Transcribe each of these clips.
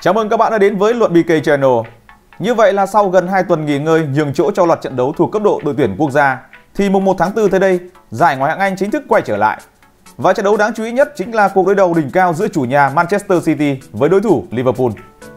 Chào mừng các bạn đã đến với Luận BK Channel. Như vậy là sau gần 2 tuần nghỉ ngơi nhường chỗ cho loạt trận đấu thuộc cấp độ đội tuyển quốc gia, thì mùng 1 tháng 4 tới đây, giải Ngoại hạng Anh chính thức quay trở lại. Và trận đấu đáng chú ý nhất chính là cuộc đối đầu đỉnh cao giữa chủ nhà Manchester City với đối thủ Liverpool.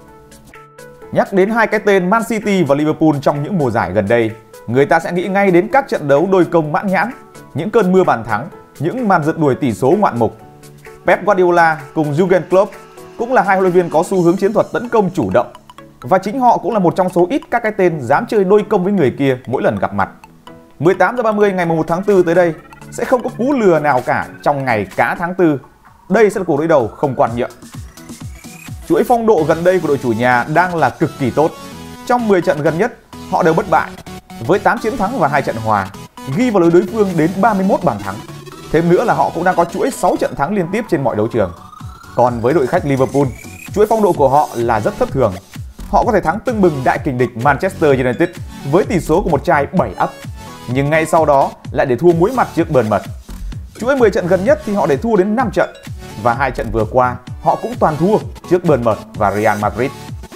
Nhắc đến hai cái tên Man City và Liverpool trong những mùa giải gần đây, người ta sẽ nghĩ ngay đến các trận đấu đôi công mãn nhãn, những cơn mưa bàn thắng, những màn rượt đuổi tỷ số ngoạn mục. Pep Guardiola cùng Jurgen Klopp cũng là hai huấn luyện viên có xu hướng chiến thuật tấn công chủ động, và chính họ cũng là một trong số ít các cái tên dám chơi đôi công với người kia mỗi lần gặp mặt. 18h30 ngày 1 tháng 4 tới đây sẽ không có cú lừa nào cả trong ngày cá tháng 4. Đây sẽ là cuộc đối đầu không quan nhượng. Chuỗi phong độ gần đây của đội chủ nhà đang là cực kỳ tốt. Trong 10 trận gần nhất, họ đều bất bại với 8 chiến thắng và 2 trận hòa, ghi vào lưới đối phương đến 31 bàn thắng. Thêm nữa là họ cũng đang có chuỗi 6 trận thắng liên tiếp trên mọi đấu trường. Còn với đội khách Liverpool, chuỗi phong độ của họ là rất thất thường. Họ có thể thắng tưng bừng đại kình địch Manchester United với tỷ số của một chai 7 ắp, nhưng ngay sau đó lại để thua muối mặt trước Bournemouth. Chuỗi 10 trận gần nhất thì họ để thua đến 5 trận, và 2 trận vừa qua họ cũng toàn thua trước Bournemouth và Real Madrid.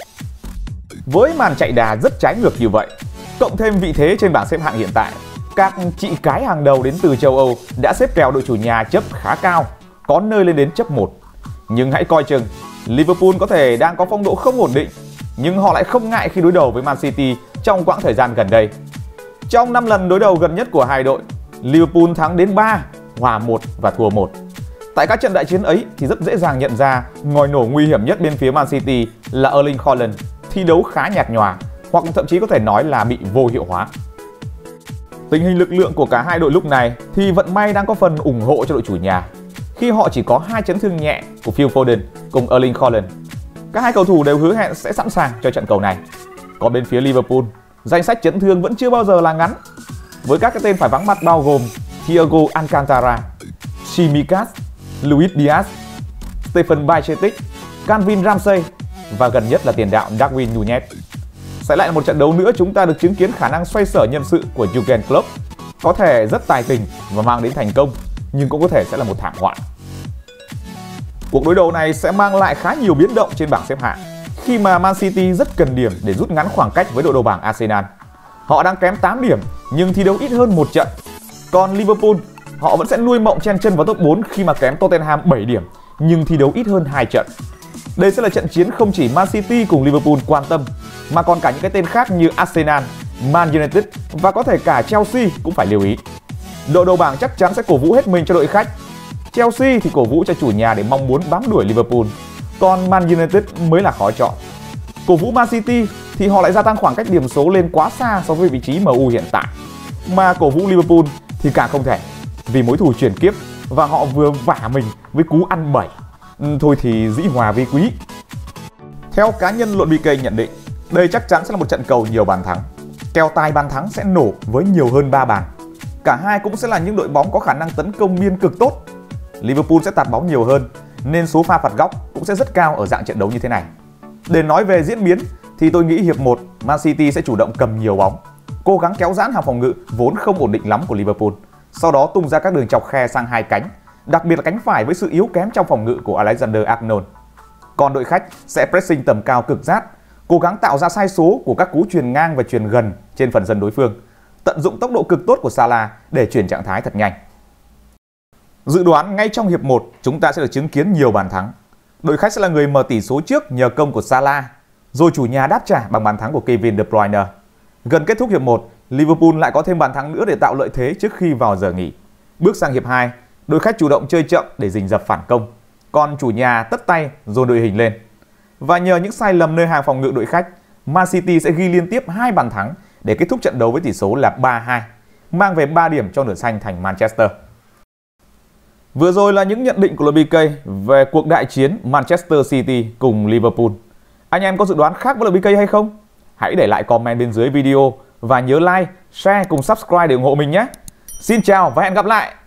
Với màn chạy đà rất trái ngược như vậy, cộng thêm vị thế trên bảng xếp hạng hiện tại, các chị cái hàng đầu đến từ châu Âu đã xếp kèo đội chủ nhà chấp khá cao, có nơi lên đến chấp 1. Nhưng hãy coi chừng, Liverpool có thể đang có phong độ không ổn định, nhưng họ lại không ngại khi đối đầu với Man City trong quãng thời gian gần đây. Trong 5 lần đối đầu gần nhất của hai đội, Liverpool thắng đến 3, hòa 1 và thua 1. Tại các trận đại chiến ấy thì rất dễ dàng nhận ra ngòi nổ nguy hiểm nhất bên phía Man City là Erling Haaland, thi đấu khá nhạt nhòa, hoặc thậm chí có thể nói là bị vô hiệu hóa. Tình hình lực lượng của cả hai đội lúc này thì vận may đang có phần ủng hộ cho đội chủ nhà, khi họ chỉ có 2 chấn thương nhẹ của Phil Foden cùng Erling Haaland. Các hai cầu thủ đều hứa hẹn sẽ sẵn sàng cho trận cầu này. Còn bên phía Liverpool, danh sách chấn thương vẫn chưa bao giờ là ngắn, với các cái tên phải vắng mặt bao gồm Thiago Alcantara, Tsimikas, Luis Diaz, Stephen Bajcetic, Calvin Ramsey và gần nhất là tiền đạo Darwin Núñez. Sẽ lại là một trận đấu nữa chúng ta được chứng kiến khả năng xoay sở nhân sự của Jurgen Klopp, có thể rất tài tình và mang đến thành công, nhưng cũng có thể sẽ là một thảm họa. Cuộc đối đầu này sẽ mang lại khá nhiều biến động trên bảng xếp hạng, khi mà Man City rất cần điểm để rút ngắn khoảng cách với đội đầu bảng Arsenal. Họ đang kém 8 điểm nhưng thi đấu ít hơn 1 trận. Còn Liverpool, họ vẫn sẽ nuôi mộng chen chân vào top 4 khi mà kém Tottenham 7 điểm nhưng thi đấu ít hơn 2 trận. Đây sẽ là trận chiến không chỉ Man City cùng Liverpool quan tâm, mà còn cả những cái tên khác như Arsenal, Man United và có thể cả Chelsea cũng phải lưu ý. Đội đầu bảng chắc chắn sẽ cổ vũ hết mình cho đội khách. Chelsea thì cổ vũ cho chủ nhà để mong muốn bám đuổi Liverpool, còn Man United mới là khó chọn. Cổ vũ Man City thì họ lại gia tăng khoảng cách điểm số lên quá xa so với vị trí MU hiện tại. Mà cổ vũ Liverpool thì càng không thể, vì mối thù chuyển kiếp và họ vừa vả mình với cú ăn 7. Thôi thì dĩ hòa vi quý. Theo cá nhân Luận BK nhận định, đây chắc chắn sẽ là một trận cầu nhiều bàn thắng. Kèo tài bàn thắng sẽ nổ với nhiều hơn 3 bàn. Cả hai cũng sẽ là những đội bóng có khả năng tấn công biên cực tốt. Liverpool sẽ tạt bóng nhiều hơn, nên số pha phạt góc cũng sẽ rất cao ở dạng trận đấu như thế này. Để nói về diễn biến thì tôi nghĩ hiệp 1 Man City sẽ chủ động cầm nhiều bóng, cố gắng kéo giãn hàng phòng ngự vốn không ổn định lắm của Liverpool, sau đó tung ra các đường chọc khe sang hai cánh, đặc biệt là cánh phải với sự yếu kém trong phòng ngự của Alexander-Arnold. Còn đội khách sẽ pressing tầm cao cực rát, cố gắng tạo ra sai số của các cú chuyền ngang và chuyền gần trên phần sân đối phương, tận dụng tốc độ cực tốt của Salah để chuyển trạng thái thật nhanh. Dự đoán ngay trong hiệp 1 chúng ta sẽ được chứng kiến nhiều bàn thắng. Đội khách sẽ là người mở tỷ số trước nhờ công của Salah, rồi chủ nhà đáp trả bằng bàn thắng của Kevin De Bruyne. Gần kết thúc hiệp 1, Liverpool lại có thêm bàn thắng nữa để tạo lợi thế trước khi vào giờ nghỉ. Bước sang hiệp 2, đội khách chủ động chơi chậm để rình rập phản công, còn chủ nhà tất tay dồn đội hình lên. Và nhờ những sai lầm nơi hàng phòng ngự đội khách, Man City sẽ ghi liên tiếp 2 bàn thắng để kết thúc trận đấu với tỷ số là 3-2, mang về 3 điểm cho nửa xanh thành Manchester. Vừa rồi là những nhận định của Luận BK về cuộc đại chiến Manchester City cùng Liverpool. Anh em có dự đoán khác với Luận BK hay không? Hãy để lại comment bên dưới video và nhớ like, share cùng subscribe để ủng hộ mình nhé. Xin chào và hẹn gặp lại!